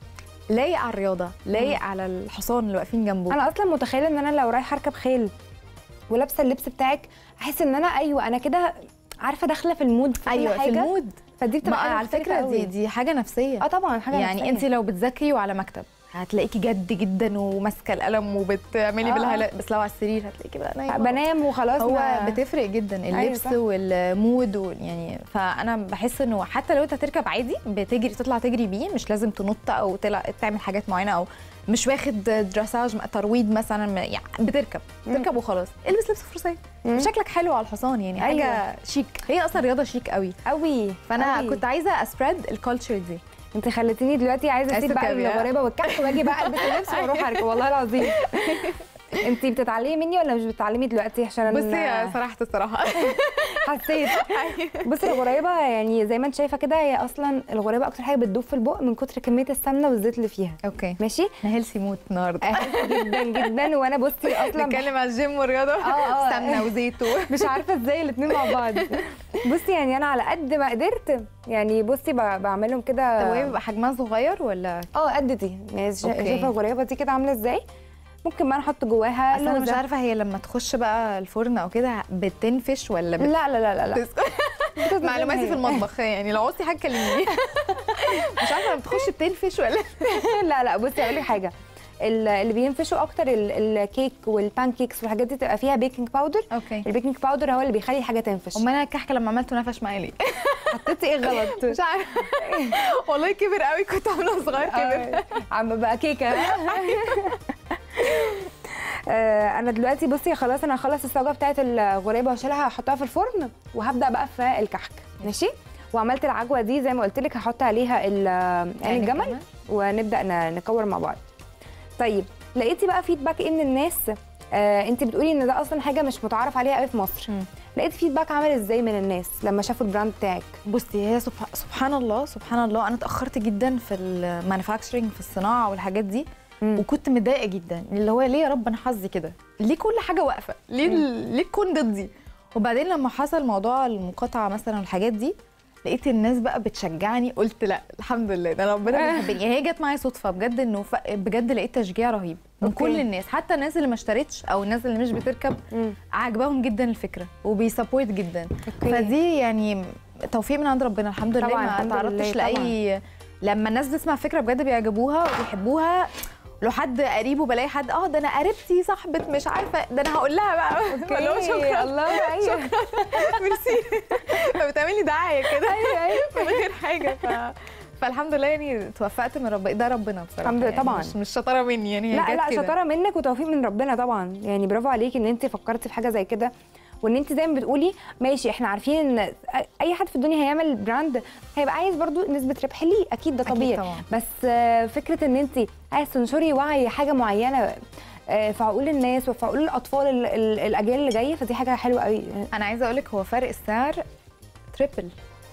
لايق على الرياضه، لايق مم. على الحصان اللي واقفين جنبه. انا اصلا متخيله ان انا لو رايحه اركب خيل ولابسه اللبس بتاعك، احس ان انا ايوه انا كده عارفه داخله في المود في ايوه كل حاجه. في المود. فدي بتبقى على فكره دي دي حاجه نفسيه. اه طبعا حاجه يعني نفسية. انت لو بتذاكري وعلى مكتب هتلاقيكي جد جدا وماسكه القلم وبتعملي آه. بالهلا، بس لو على السرير هتلاقيكي بقى نايمه بنام وخلاص. هو ما... بتفرق جدا اللبس. أيوة والمود يعني. فانا بحس انه حتى لو انت تركب عادي بتجري تطلع تجري بيه، مش لازم تنط او تلع... تعمل حاجات معينه، او مش واخد دراساج ترويض مثلا يعني، بتركب تركب وخلاص. البس لبس فروسيه، شكلك حلو على الحصان يعني. حاجه أيوة. شيك، هي اصلا رياضه شيك قوي قوي. فانا أوي. كنت عايزه اسبريد الكالتشر دي. انت خليتيني دلوقتي عايزه اسيب بقى الغريبه والكحك واجي بقى البس اللبس واروح اركب والله العظيم. انت بتتعلمي مني ولا مش بتتعلمي دلوقتي؟ عشان بصي يا صراحه الصراحه حسيت. بصي الغريبه يعني زي ما انت شايفه كده، هي اصلا الغريبه اكتر حاجه بتدوب في البق من كتر كميه السمنه والزيت اللي فيها. اوكي ماشي. انا هيلثي موت النهارده جدا جدا. وانا بصي اصلا نتكلم على الجيم والرياضه، اه اه سمنه وزيت مش عارفه ازاي الاثنين مع بعض. بصي يعني انا على قد ما قدرت يعني بصي بعملهم كده. طب وهي بيبقى حجمها صغير ولا اه قد دي؟ يعني شايفه الغريبه دي كده عامله ازاي؟ ممكن بقى نحط جواها اصل انا مش عارفه هي لما تخش بقى الفرن او كده بتنفش ولا بت... لا لا لا لا, لا. معلوماتي في المطبخ يعني لو عوزتي حاجه كلميني. مش عارفه لما بتخش بتنفش ولا لا لا. بصي اقول لك حاجه، اللي بينفشوا اكتر الكيك والبان كيكس والحاجات دي تبقى فيها بيكنج باودر. اوكي. البيكنج باودر هو اللي بيخلي الحاجه تنفش. امال انا الكحك لما عملته نفش معايا ليه؟ حطيتي ايه غلط؟ مش عارفه والله كبر قوي، كنت عامله صغير كبر عم بقى كيكه. آه انا دلوقتي بصي خلاص انا هخلص الصاجه بتاعت الغريبه واشيلها هحطها في الفرن وهبدا بقى في الكحك. ماشي. وعملت العجوه دي زي ما قلت لك هحط عليها عين الجمل ونبدا نكور مع بعض. طيب لقيتي بقى فيدباك ايه من الناس؟ آه انت بتقولي ان ده اصلا حاجه مش متعارف عليها قوي في مصر. م. لقيت فيدباك عامل ازاي من الناس لما شافوا البراند بتاعك؟ بصي هي سبحان الله سبحان الله انا اتاخرت جدا في المانيفاكتشرنج في الصناعه والحاجات دي. مم. وكنت متضايقه جدا اللي هو ليه يا رب انا حظي كده، ليه كل حاجه واقفه، ليه ليه تكون ضدي. وبعدين لما حصل موضوع المقاطعه مثلا والحاجات دي لقيت الناس بقى بتشجعني، قلت لا الحمد لله ده ربنا بيحبني. هي جت معايا صدفه بجد، انه ف... بجد لقيت تشجيع رهيب من أوكي. كل الناس، حتى الناس اللي ما اشترتش او الناس اللي مش بتركب عاجباهم جدا الفكره وبيسابورت جدا. أوكي. فدي يعني توفيق من عند ربنا الحمد لله. ما تعرضتش لاي، لما الناس بتسمع فكره بجد بيعجبوها وبيحبوها. لو حد قريبه بلاقي حد اه ده انا قريبتي صاحبه مش عارفه ده انا هقول لها بقى اوكي شكرا الله ايوه شكرا ميرسي. فبتعملي دعايه كده ايوه ايوه من غير حاجه. ف... فالحمد لله يعني توفقت من ربنا، ده ربنا بصراحه الحمد لله طبعا. يعني مش, مش شطاره مني يعني. لا لا شطاره منك وتوفيق من ربنا طبعا. يعني برافو عليكي ان انت فكرتي في حاجه زي كده، وان انت زي ما بتقولي ماشي احنا عارفين ان اي حد في الدنيا هيعمل براند هيبقى عايز برضو نسبه ربح ليه، اكيد ده طبيعي. بس فكره ان انت عايز تنشري وعي حاجه معينه في عقول الناس وفي عقول الاطفال الاجيال اللي جايه، فدي حاجه حلوه قوي. انا عايزه اقول لك هو فرق السعر تريبل.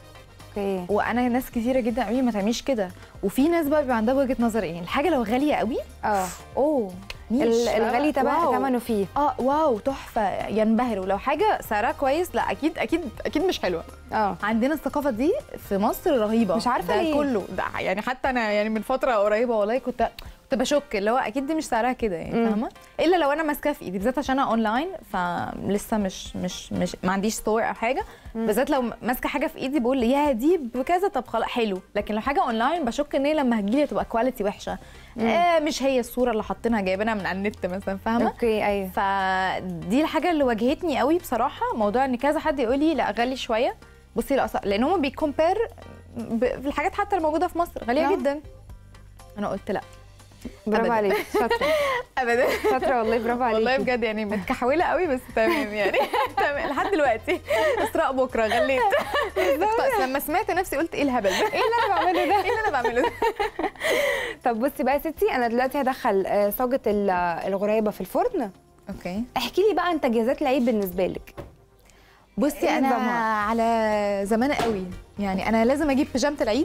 اوكي. وانا ناس كتيره جدا قالوا لي ما تعمليش كده، وفي ناس بقى بيبقى عندها وجهه نظر يعني الحاجه لو غاليه قوي اه اوه الغالي تبع ثمنه فيه اه واو تحفه ينبهروا. لو حاجه سعرها كويس لا اكيد اكيد اكيد مش حلوه. اه عندنا الثقافه دي في مصر رهيبه، مش عارفه ده ليه كله ده يعني. حتى انا يعني من فتره قريبه والله كنت كنت بشك اللي هو اكيد دي مش سعرها كده يعني فاهمه، الا لو انا ماسكاها في ايدي بالذات عشان انا اونلاين فلسه مش مش مش ما عنديش ستور او حاجه. بالذات لو ماسكه حاجه في ايدي بقول يا دي بكذا طب خلاص حلو، لكن لو حاجه اونلاين بشك ان هي لما هتجيلي تبقى كواليتي وحشه. آه مش هي الصوره اللي حاطينها جايبينها من على النت مثلا فاهمه. اوكي ايوه. فدي الحاجه اللي واجهتني قوي بصراحه، موضوع ان كذا حد يقول لي لا غالي شويه. بصي لا لان هم بيكومبير في الحاجات حتى الموجوده في مصر غاليه لا. جدا. انا قلت لا برافو عليك شاطره ابدا شاطره والله برافو عليك والله بجد يعني متكحوله قوي بس تمام يعني تمام لحد دلوقتي. اسراء بكره غليت بس لما سمعت نفسي قلت ايه الهبل ده، ايه اللي انا بعمله ده، ايه اللي انا بعمله ده. طب بصي بقى يا ستي انا دلوقتي هدخل صاجه الغريبه في الفرن. اوكي احكي لي بقى انت تجهيزات العيد بالنسبه لك. بصي إيه انا زمان؟ على زمان قوي يعني انا لازم اجيب بيجامه العيد.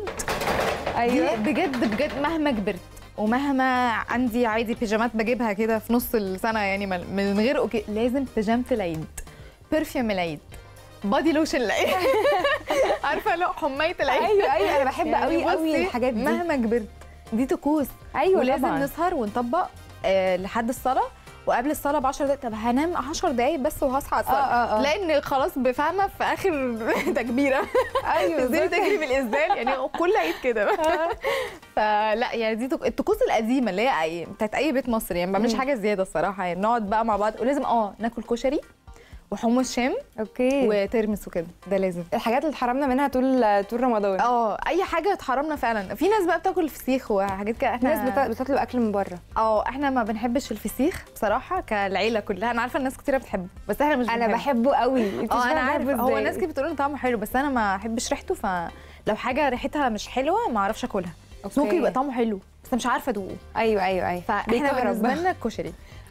ايوه بجد بجد مهما كبرت ومهما عندي عادي بيجامات بجيبها كده في نص السنه يعني من غير اوكي لازم بيجامه العيد، برفيوم العيد، بادي لوشن العيد. عارفه لو حمايه العيد. ايوه ايوه انا بحب يعني قوي قوي الحاجات دي مهما كبرت دي طقوس. ايوه ولازم طبعا نسهر ونطبق آه لحد الصلاه، وقبل الصلاه ب عشر دقايق. طب هنام عشر دقايق بس وهصحى اصلي. آه آه لان خلاص بفهمه في اخر تكبيره ايوه ازاي تجري بالاسدال يعني كل عيد كده. فلا يعني دي الطقوس القديمه اللي هي بتاعت اي بيت مصري يعني ما بعملش حاجه زياده الصراحه يعني. نقعد بقى مع بعض ولازم اه ناكل كشري وحمص شام اوكي وترمس وكده، ده لازم. الحاجات اللي اتحرمنا منها طول طول رمضان. اه اي حاجه اتحرمنا فعلا. في ناس بقى بتاكل فسيخ وحاجات كده، احنا ناس بتطلب اكل من بره. اه احنا ما بنحبش الفسيخ بصراحه كالعيله كلها. انا عارفه الناس كتيره بتحبه بس احنا مش انا بحبه قوي. اه انا عارفه هو ناس كتير بتقول ان طعمه حلو بس انا ما احبش ريحته، فلو حاجه ريحتها مش حلوه ما اعرفش اكلها. ممكن يبقى طعمه حلو بس مش عارفه ادوقه. ايوه ايوه ايوه فاحنا بالنسبه لنا الكشري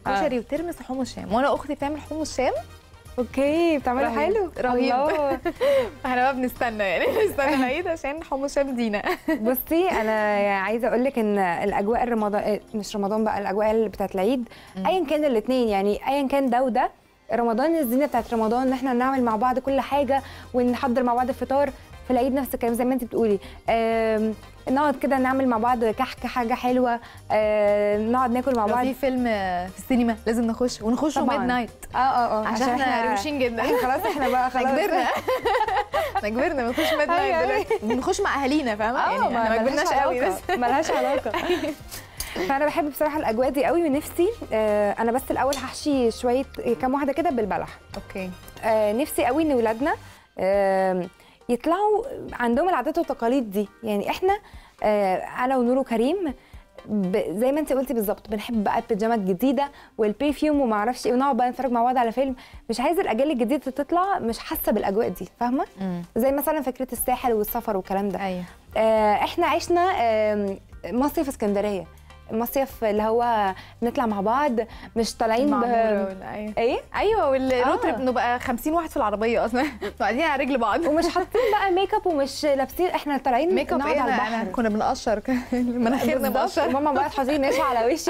كشري وترمس وحمص شام، وانا اختي بتعمل حمص شام. اوكي بتعملوا حلو رهيب. احنا بقى بنستنى يعني نستنى العيد عشان حمص شام دينا. بصي انا عايزه اقول لك ان الاجواء الرمضان مش رمضان بقى، الاجواء اللي بتاعت العيد ايا كان الاثنين، يعني ايا كان ده وده، رمضان الزينه بتاعت رمضان ان احنا نعمل مع بعض كل حاجه ونحضر مع بعض الفطار. في العيد نفس الكلام زي ما انت بتقولي، نقعد كده نعمل مع بعض كحك حاجه حلوه، نقعد ناكل مع بعض. في فيلم في السينما لازم نخش ونخش ميد نايت. اه اه اه عشان احنا روشين جدا. احنا خلاص احنا بقى خلاص كبرنا. احنا كبرنا بنخش ميد نايت دلوقتي، بنخش مع اهالينا فاهمه يعني احنا ما كبرناش قوي بس مالهاش علاقه. فانا بحب بصراحه الاجواء دي قوي ونفسي آه انا بس الاول هحشي شويه كام واحده كده بالبلح. اوكي. آه نفسي قوي ان ولادنا آه يطلعوا عندهم العادات والتقاليد دي، يعني احنا آه انا ونور وكريم زي ما انت قلتي بالظبط بنحب بقى البيجامات الجديده والبرفيوم وما اعرفش ايه، ونقعد بقى نتفرج مع بعض على فيلم. مش عايزه الاجيال الجديده تطلع مش حاسه بالاجواء دي، فاهمه؟ زي مثلا فكره الساحل والسفر والكلام ده. ايوه. آه احنا عشنا آه مصيف اسكندريه، مصيف اللي هو نطلع مع بعض مش طالعين ب... ايوه ايه ايوه والرود تريب نبقى خمسين واحد في العربيه اصلا قاعدين على رجل بعض ومش حاطين بقى ميك اب ومش لابسين، احنا طالعين ميك اب نقعد على البحر. احنا كنا بنقشر مناخيرنا مقشر، ماما بقى حاطين نشا على وشي.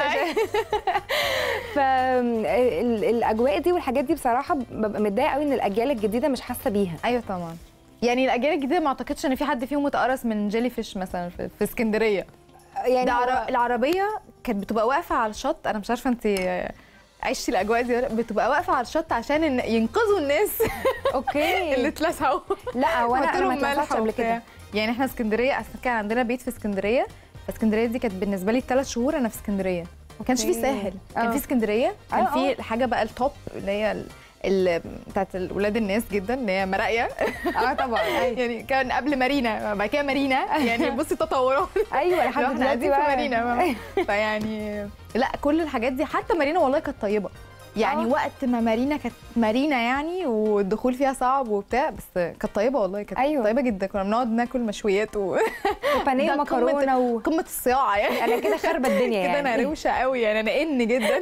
فالاجواء دي والحاجات دي بصراحه ببقى متضايقه قوي ان الاجيال الجديده مش حاسه بيها. ايوه طبعا، يعني الاجيال الجديده ما اعتقدش ان في حد فيهم اتقرص من جيلي فيش مثلا في, في اسكندريه. يعني هو... العربيه كانت بتبقى واقفه على الشط، انا مش عارفه انت عشتي الاجواء دي، بتبقى واقفه على الشط عشان ينقذوا الناس. اوكي. اللي اتلسعوا. لا هو انا ما اتلسعتش قبل كده. يعني احنا اسكندريه اصلا كان عندنا بيت في اسكندريه، اسكندريه دي كانت بالنسبه لي ثلاث شهور انا في اسكندريه، ما كانش في ساحل، كان في اسكندريه، كان في حاجه بقى التوب اللي هي بتاعت ولاد الناس جدا اللي هي مراقيه. اه طبعا. يعني كان قبل مارينا، بعد كده مارينا، يعني بصي تطورات. ايوه لحد دلوقتي بقى مارينا. فيعني لا كل الحاجات دي، حتى مارينا والله كانت طيبه، يعني أوه. وقت ما مارينا كانت مارينا يعني والدخول فيها صعب وبتاع، بس كانت طيبه والله، كانت أيوة. طيبه جدا، كنا بنقعد ناكل مشويات و... وبانيه ومكرونه و... قمه الصياعه يعني. انا كده خربت الدنيا يعني. كده انا روشه قوي يعني، انا ان جدا.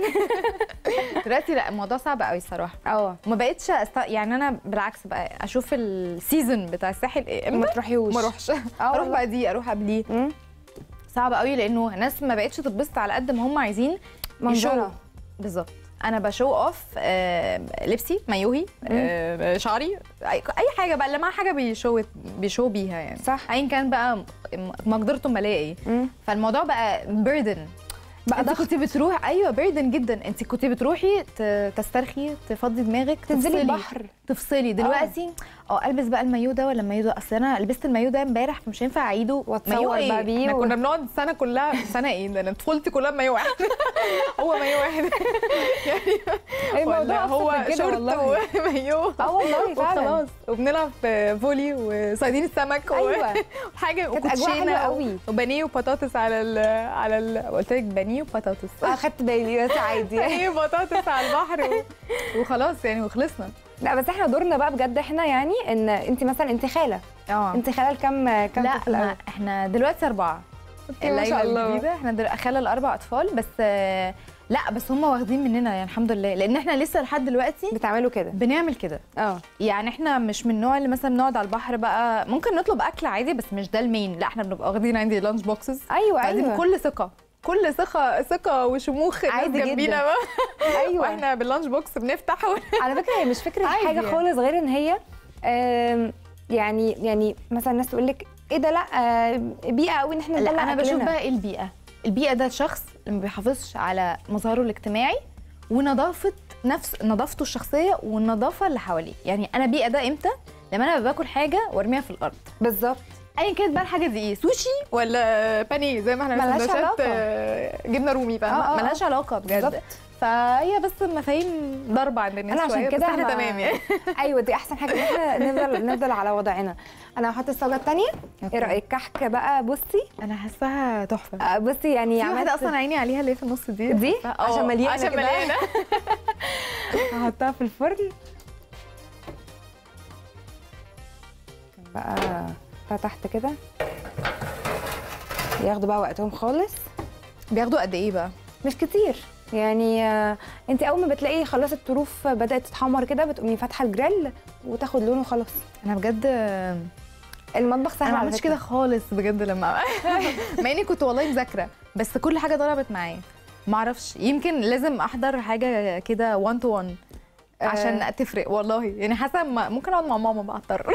دلوقتي لا الموضوع صعب قوي الصراحه. اه ما بقتش أست... يعني انا بالعكس بقى اشوف السيزون بتاع الساحل ايه ما تروحيوش، ما اروحش، اروح بقى دي اروح قبليه. صعب قوي لانه الناس ما بقتش تتبسط على قد ما هم عايزين منظره. بالظبط. انا بشو اوف آه لبسي، مايوهي، آه شعري، اي حاجه بقى اللي معاها حاجه بيشو بيشو بيها يعني، صح، ايا كان بقى مقدرته الماليه ايه. فالموضوع بقى بيردن بقى. انت كنت بتروح، ايوه بيردن جدا، انت كنت بتروحي تسترخي تفضي دماغك تنزلي البحر تفصلي. دلوقتي اه البس بقى المايو ده ولا المايو ده، اصل انا لبست المايو ده امبارح فمش هينفع اعيده واتصور بقى بيه. احنا كنا بنقعد السنه كلها، سنه ايه ده، انا طفولتي كلها مايو واحد. هو مايو واحد يعني. الموضوع هو شورت ومايو اه والله فعلا، وخلاص وبنلعب فولي وصيادين السمك. ايوه وحاجه وكوتشينه قوي وبانيه وبطاطس على ال على ال قلت لك بانيه وبطاطس. اه خدت بالي بس عادي. بانيه وبطاطس على البحر وخلاص يعني وخلصنا. لا بس احنا دورنا بقى بجد احنا يعني ان انت مثلا انت خاله اه انت خاله لكام كام طفل؟ لا احنا دلوقتي اربعه. ما شاء الله الجديده احنا دل... خاله الاربع اطفال بس. لا بس هم واخدين مننا يعني الحمد لله، لان احنا لسه لحد دلوقتي بتعملوا كده، بنعمل كده. اه يعني احنا مش من النوع اللي مثلا بنقعد على البحر بقى، ممكن نطلب اكل عادي بس مش ده المين، لا احنا بنبقى واخدين عندي لانش بوكسز. ايوه ايوه بكل ثقه، كل ثقه ثقه وشموخ عادي جنبينا بقى. ايوه واحنا باللانش بوكس بنفتح و... على فكره هي مش فكره حاجه يعني. خالص غير ان هي يعني يعني مثلا الناس تقول لك ايه ده، لا بيئه قوي ان احنا لا انا أكلنا. بشوف بقى ايه البيئه، البيئه ده شخص اللي ما بيحافظش على مظهره الاجتماعي ونظافه نفس نظافته الشخصيه والنظافه اللي حواليه. يعني انا بيئه ده امتى؟ لما انا باكل حاجه وارميها في الارض. بالظبط، ايا كانت بقى الحاجه دي ايه، سوشي ولا بانيه زي ما احنا ملهاش علاقه، جبنه رومي فاهمه، ملهاش علاقه بجد. فهي بس مفاهيم ضربه عند الناس شويه، عشان كده احنا تمام يعني. ايوه دي احسن حاجه ان احنا نفضل نفضل على وضعنا. انا هحط الصاجه الثانيه. ايه رايك كحك بقى؟ بصي انا حاساها تحفه. بصي يعني عملت واحده اصلا عيني عليها اللي في النص دي دي عشان مليانه عشان مليانه. هحطها في الفرن بقى تحت كده، ياخدوا بقى وقتهم خالص. بياخدوا قد ايه بقى؟ مش كتير يعني آه، انت اول ما بتلاقي خلاص الطروف بدات تتحمر كده بتقومي فاتحه الجريل وتاخد لونه خلاص. انا بجد المطبخ سهل. انا ما على عملتش فكرة. كده خالص بجد لما مع اني كنت والله مذاكره، بس كل حاجه ضربت معايا. ما اعرفش، يمكن لازم احضر حاجه كده واحد تو واحد عشان آه. تفرق والله. يعني حاسه م- ممكن اقعد مع ماما بقى، اضطر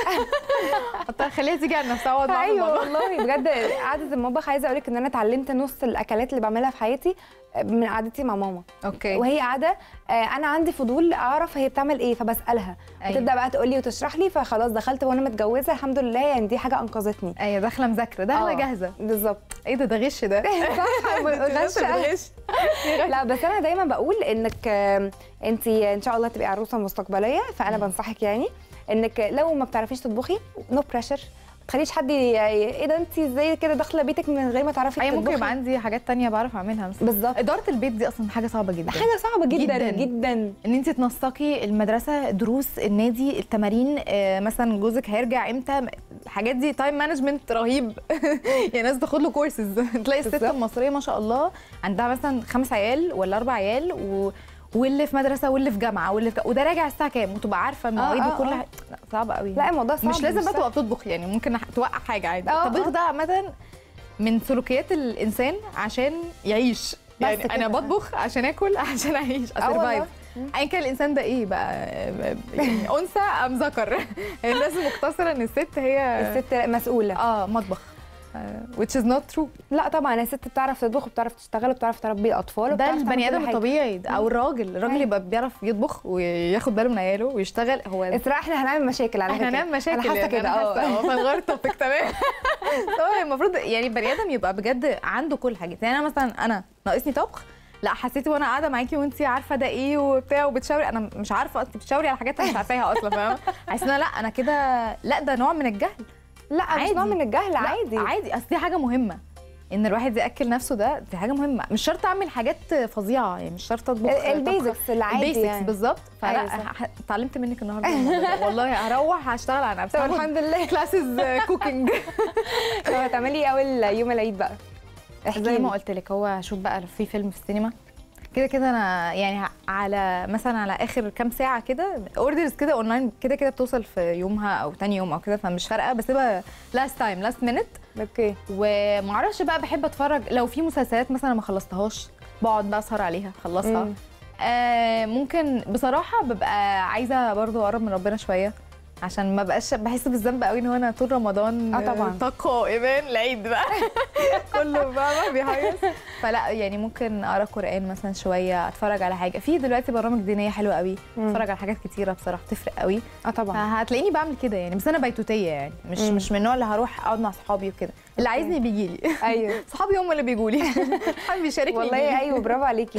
اضطر اخليها تيجي على نفسها واقعد معاها في ايوه المطبخ. والله بجد قعده المطبخ عايزه اقول لك ان انا اتعلمت نص الاكلات اللي بعملها في حياتي من قعدتي مع ماما. اوكي. وهي قاعده آه، انا عندي فضول اعرف هي بتعمل ايه فبسالها. أيوة. بتبدا بقى تقول لي وتشرح لي، فخلاص دخلت وانا متجوزه الحمد لله، يعني دي حاجه انقذتني. ايوه داخله مذاكره، داخله آه، جاهزه. بالظبط. ايه ده ده غش ده. صح غش. غش. لا بس انا دايما بقول انك انت ان شاء الله تبقي عروسه مستقبليه، فانا بنصحك يعني انك لو ما بتعرفيش تطبخي نو بريشر، ما تخليش حد ي- ايه ده انت ازاي كده داخله بيتك من غير ما تعرفي اي تطبخي. ممكن يبقى عندي حاجات تانية بعرف اعملها مثلا. بالظبط. اداره البيت دي اصلا حاجه صعبه جدا. حاجه صعبه جدا جداً. جدا, جداً. ان انت تنسقي المدرسه، دروس النادي، التمارين، آه، مثلا جوزك هيرجع امتى، الحاجات دي تايم مانجمنت رهيب. يعني ناس تاخد له كورسز. تلاقي الست بالظبط. المصريه ما شاء الله عندها مثلا خمس عيال ولا اربع عيال و... واللي في مدرسه واللي في جامعه واللي في... وده راجع الساعه كام، وتبقى عارفه المواعيد آه، وكل آه. حاجه. لا صعب قوي. لا الموضوع صعب مش لازم بقى سهل. تبقى بتطبخ، يعني ممكن توقع حاجه عادي. آه، الطبيخ آه. ده عامه من سلوكيات الانسان عشان يعيش. يعني كده. انا بطبخ عشان اكل، عشان اعيش، آه والله. اسرفايف. ايا كان الانسان ده ايه بقى، يعني انثى ام ذكر. الناس مقتصره ان الست هي الست مسؤوله. اه مطبخ. uh, which is not true. لا طبعا الست بتعرف تطبخ وبتعرف تشتغل وبتعرف تربي الاطفال ده وبتعرف تعمل البني كل ادم حاجة. الطبيعي ده، او الراجل الراجل أيوة. يبقى بيعرف يطبخ وياخد باله من عياله ويشتغل. هو اسراء احنا هنعمل مشاكل على فكره. احنا هنعمل مشاكل. انا حاسه يعني كده أنا حاسة، اه. اه فنغير التوبيك تمام. هو المفروض يعني البني ادم يبقى بجد عنده كل حاجه. يعني انا مثلا انا ناقصني طبخ، لا حسيتي وانا قاعده معاكي وانت عارفه ده ايه وبتاع وبتشاوري، انا مش عارفه انت بتشاوري على حاجات انا مش عارفاها اصلا، فاهمه؟ حاسه لا انا كده، لا ده نوع من الجهل. لا مش عادي. نوع من الجهل، لا، عادي عادي، اصل دي حاجه مهمه ان الواحد ياكل نفسه. ده دي حاجه مهمه، مش شرط اعمل حاجات فظيعه، يعني مش شرط اطبخ البيزكس العادي البيزكس يعني. بالظبط. فلا أيوة صح. ح- اتعلمت منك النهارده الموضوع ده. والله هروح هشتغل على نفسي. طب الحمد لله. كلاسز كوكينج. طب هتعملي ايه اول يوم العيد بقى؟ احكي زي ما لي. قلت لك، هو شوف بقى لو في فيلم في السينما كده كده انا يعني على مثلا على اخر كام ساعه كده اوردرز كده اونلاين كده كده بتوصل في يومها او تاني يوم او كده، فمش فارقه، بس يبقى لاست تايم لاست مينت. اوكي. ومعرفش بقى بحب اتفرج لو في مسلسلات مثلا ما خلصتهاش بقعد بقى اسهر عليها اخلصها. مم. آه ممكن بصراحه ببقى عايزه برضو اقرب من ربنا شويه، عشان ما بقاش بحس بالذنب قوي ان هو انا طول رمضان اه طبعا طاقه ايمان العيد بقى كله بقى بيهيص. فلا يعني ممكن اقرا قران مثلا شويه، اتفرج على حاجه في دلوقتي برامج دينيه حلوه قوي، مم. اتفرج على حاجات كتيره بصراحه بتفرق قوي. اه طبعا. هتلاقيني بعمل كده يعني، بس انا بيتوتيه يعني، مش مم. مش من النوع اللي هروح اقعد مع صحابي وكده. اللي عايزني بيجي لي. ايوه صحابي هم اللي بيجوا لي. حد بيشاركني والله يجيلي. ايوه برافو عليكي.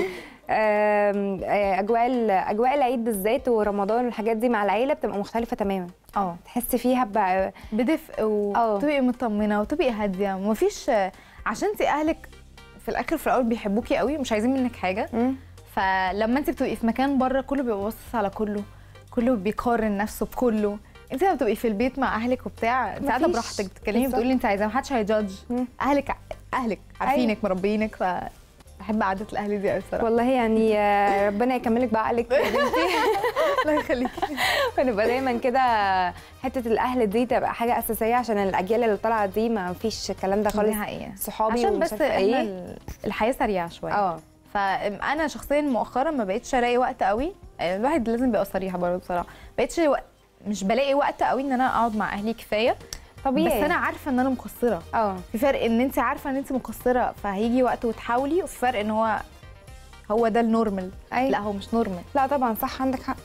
آم، آه، اجواء ال- اجواء العيد بالذات ورمضان والحاجات دي مع العيله بتبقى مختلفه تماما، اه تحسي فيها بقى بدفء اه. وتبقي مطمنه وتبقي هاديه ومفيش، عشان انت اهلك في الاخر في الاول بيحبوكي قوي مش عايزين منك حاجه. مم. فلما انت بتبقي في مكان بره كله بيبقى باصص على كله، كله بيقارن نفسه بكله. انت لما بتبقي في البيت مع اهلك وبتاع انت قاعده مفيش. براحتك بتتكلمي بالظبط. بتقولي انت عايزاه، محدش هيجادج. مم. اهلك اهلك عارفينك مربينك، ف بحب قعده الاهل دي قوي الصراحه. والله يعني آه، ربنا يكملك بعقلك يا بنتي. الله يخليكي. ونبقى دايما كده حته الاهل دي تبقى حاجه اساسيه عشان الاجيال اللي طالعه دي ما فيش الكلام ده خالص. دي حقيقه. صحابي عشان ومش بس عارفة احنا ايه. ال- الحياه سريعه شويه. اه فانا شخصيا مؤخرا ما بقتش الاقي وقت قوي. الواحد لازم يبقى صريحه برضه بصراحه، بقتش وق... مش بلاقي وقت قوي ان انا اقعد مع اهلي كفايه. طبيعي. بس انا عارفه ان انا مقصره. اه في فرق ان انت عارفه ان انت مقصره فهيجي وقت وتحاولي، وفي فرق ان هو هو ده النورمال. أيوة. لا هو مش نورمال. لا طبعا صح عندك حق.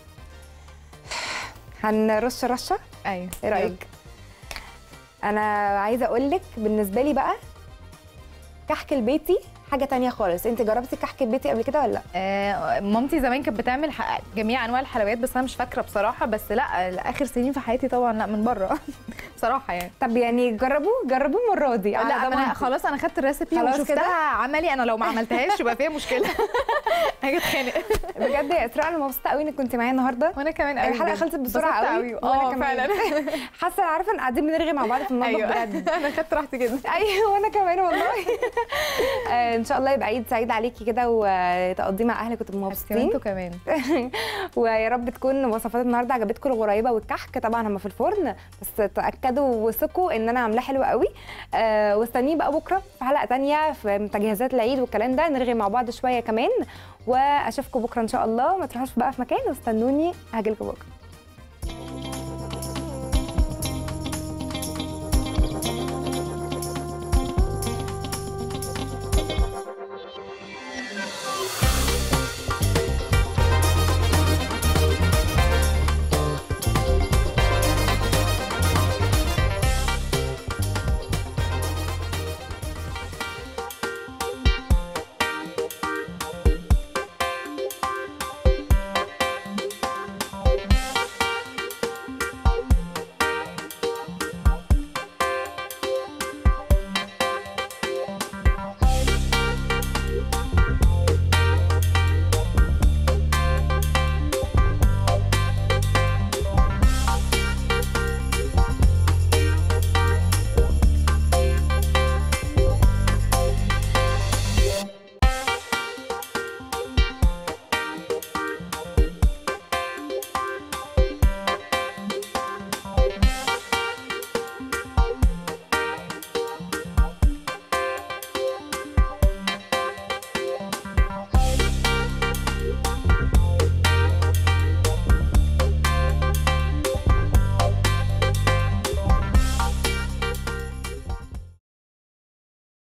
هنرش رشه. ايوه ايه رايك؟ انا عايزه اقول لك بالنسبه لي بقى كحك البيتي حاجه تانية خالص. انت جربتي كحك البيتي قبل كده ولا لا؟ آه مامتي زمان كانت بتعمل ح- جميع انواع الحلويات، بس انا مش فاكره بصراحه. بس لا اخر سنين في حياتي طبعا لا من بره. بصراحه يعني. طب يعني جربوه جربوه المره دي. لا على انا ضمانتي. خلاص انا خدت الريسبي خلاص وشفتها كده؟ عملي، انا لو ما عملتهاش يبقى فيها مشكله. حاجه تخانق. بجد يا اسراء انا مبسوطه قوي انك كنتي معايا النهارده. وانا كمان قوي. الحلقه خلصت بسرعه قوي. اه فعلا. حاسه عارفه ان قاعدين بنرغي مع بعض في المطبخ. أيوة. بجد انا خدت راحتي جدا. ايوه وانا كمان والله. ان شاء الله يبقى عيد سعيد عليكي كده وتقضيه مع اهلك وتبقوا مبسوطين. انتوا كمان. ويا رب تكون وصفات النهارده عجبتكم، الغريبه والكحك طبعا هم في الفرن، بس تاكدوا وثقوا ان انا عاملاه حلو قوي. أه واستنيه بقى بكره في حلقه ثانيه في تجهيزات العيد والكلام ده، نرغي مع بعض شويه كمان، واشوفكم بكره ان شاء الله. ما تروحوش بقى في مكان واستنوني، هاجي لكم بكره.